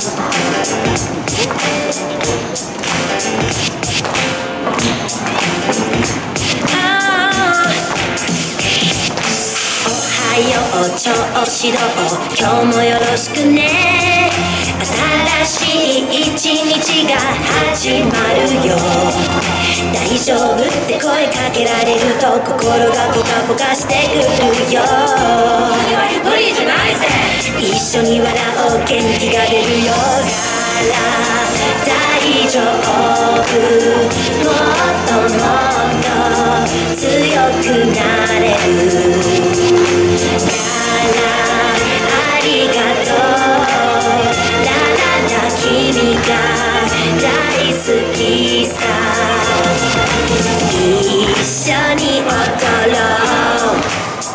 調子どう？今日もよろしくね。新しい一日が始まるよ。大丈夫って声かけられると心がポカポカしてくるよ。君は一人じゃないぜ。一緒に笑おう、元気が出るよ。大丈夫、もっともっと強くなれる。ありがとう、ラララ、君が大好きさ。一緒に踊ろう。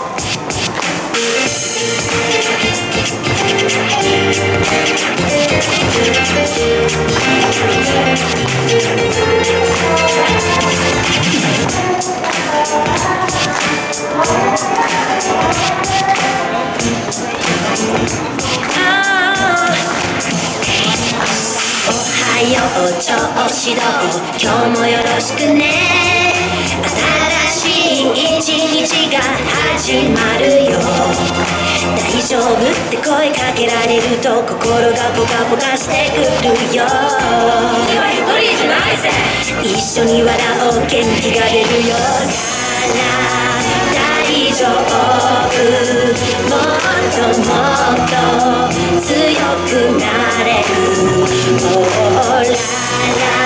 調子どう？今日もよろしくね。新しい一日が始まるよ。大丈夫って声かけられると心がポカポカしてくるよ。君は一人じゃないぜ。一緒に笑おう、元気が出るよ。大丈夫、もっともっと強くなれる。ララ